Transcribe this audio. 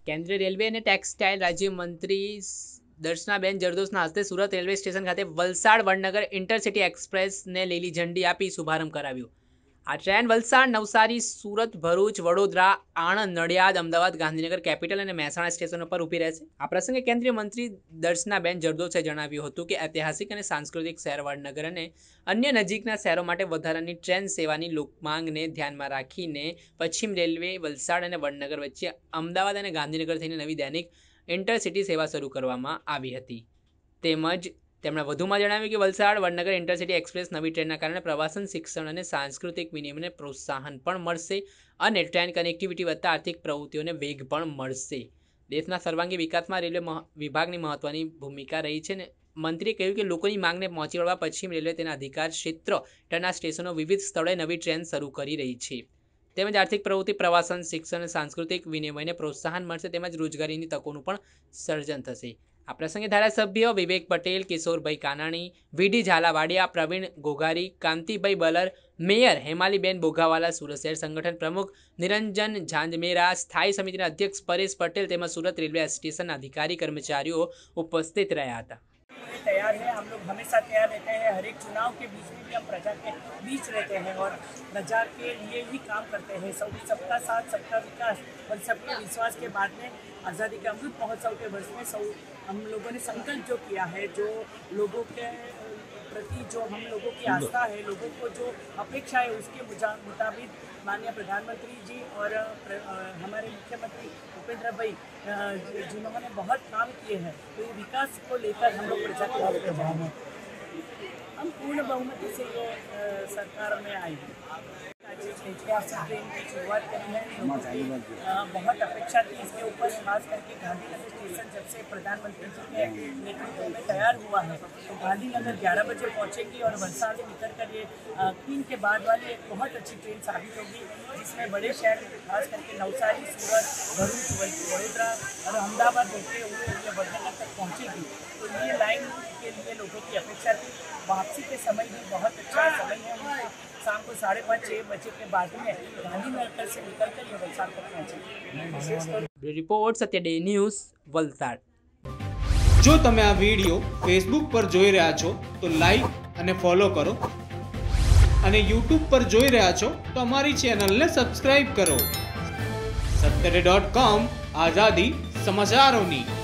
કેન્દ્રીય રેલવે અને ટેક્સટાઇલ રાજ્યમંત્રી દર્શનાબેન જરદોશના હસ્તે સુરત રેલવે સ્ટેશન ખાતે વલસાડ વડનગર ઇન્ટરસિટી એક્સપ્રેસને લીલી ઝંડી આપી શુભારંભ કરાવ્યો। આ ટ્રેન વલસાડ, નવસારી, સુરત, ભરૂચ, વડોદરા, આણંદ, નડિયાદ, અમદાવાદ, ગાંધીનગર, કેપિટલ અને મહેસાણા સ્ટેશનો પર ઊભી રહેશે। આ પ્રસંગે કેન્દ્રીય મંત્રી દર્શનાબેન જરદોશે જણાવ્યું હતું કે ઐતિહાસિક અને સાંસ્કૃતિક શહેર વડનગર અને અન્ય નજીકના શહેરો માટે વધારાની ટ્રેન સેવાની લોકમાંગને ધ્યાનમાં રાખીને પશ્ચિમ રેલવે વલસાડ અને વડનગર વચ્ચે અમદાવાદ અને ગાંધીનગર થઈને નવી દૈનિક ઇન્ટરસિટી સેવા શરૂ કરવામાં આવી હતી। તેમજ તેમણે વધુમાં જણાવ્યું કે વલસાડ વડનગર ઇન્ટરસિટી એક્સપ્રેસ નવી ટ્રેનના કારણે પ્રવાસન, શિક્ષણ અને સાંસ્કૃતિક વિનિમયને પ્રોત્સાહન પણ મળશે અને ટ્રેન કનેક્ટિવિટી વધતા આર્થિક પ્રવૃત્તિઓને વેગ પણ મળશે। દેશના સર્વાંગી વિકાસમાં રેલવે વિભાગની મહત્વની ભૂમિકા રહી છે ને મંત્રીએ કહ્યું કે લોકોની માંગને પહોંચી વળવા પશ્ચિમ રેલવે તેના અધિકાર ક્ષેત્ર હેઠળના સ્ટેશનો વિવિધ સ્થળોએ નવી ટ્રેન શરૂ કરી રહી છે। તેમજ આર્થિક પ્રવૃત્તિ, પ્રવાસન, શિક્ષણ અને સાંસ્કૃતિક વિનિમયને પ્રોત્સાહન મળશે તેમજ રોજગારીની તકોનું પણ સર્જન થશે। આ પ્રસંગે ધારાસભ્ય વિવેક પટેલ, કિશોરભાઈ કાનાણી, વીડી ઝાલાવાડિયા, પ્રવીણ ગોગારી, કાંતિભાઈ બલર, મેયર હેમાલીબેન બોઘાવાલા, સુરત શહેર સંગઠન પ્રમુખ નિરંજન ઝાંઝમેરા, સ્થાયી સમિતિના अध्यक्ष परेश पटेल तेज सूरत रेलवे स्टेशन अधिकारी कर्मचारियों उपस्थित रहा था। तैयार है, हम लोग हमेशा तैयार रहते हैं। हर एक चुनाव के बीच में भी हम प्रजा के बीच रहते हैं और प्रजा के लिए ही काम करते हैं। सबका साथ, सबका विकास और सबके विश्वास के बाद में आज़ादी के अमृत महोत्सव के वर्ष में हम लोगों ने संकल्प जो किया है, जो लोगों के प्रति जो हम लोगों की आस्था है, लोगों को जो अपेक्षा है, उसके मुताबिक माननीय प्रधानमंत्री जी और हमारे मुख्यमंत्री भूपेंद्र भाई जिन्होंने बहुत काम किए हैं, तो ये विकास को लेकर हम लोग प्रजा के बीच में जाएंगे। हम पूर्ण बहुमति से ये सरकार में आए हैं। ट्रेन की शुरुआत करी है, लोगों की बहुत अपेक्षा थी इसके ऊपर, खास करके गांधीनगर स्टेशन जब से प्रधानमंत्री जी के नेतृत्व में तैयार हुआ है तो गांधीनगर 11 बजे पहुंचेगी और वलसाड़ से निकल कर ये 3 के बाद वाली एक बहुत अच्छी ट्रेन साबित होगी, जिसमें बड़े शहर खास करके नवसारी, सूरत, भरूच, वडोदरा और अहमदाबाद होते हुए ये वडनगर तक पहुँचेगी। तो ये लाइन के लिए लोगों की अपेक्षा थी। वापसी के समय भी बहुत अच्छा समय है, शाम को 5:30-6 बजे के बाद में गांधीनगर से निकलकर ये वलसाड़ तक पहुंचे। रिपोर्ट सत्य डे न्यूज़ वलसाड़। જો તમે આ વિડિયો ફેસબુક પર જોઈ રહ્યા છો તો લાઈક અને ફોલો કરો અને યુટ્યુબ પર જોઈ રહ્યા છો તો અમારી ચેનલને સબસ્ક્રાઇબ કરો। સત્યડે.com આઝાદી સમાચારોની।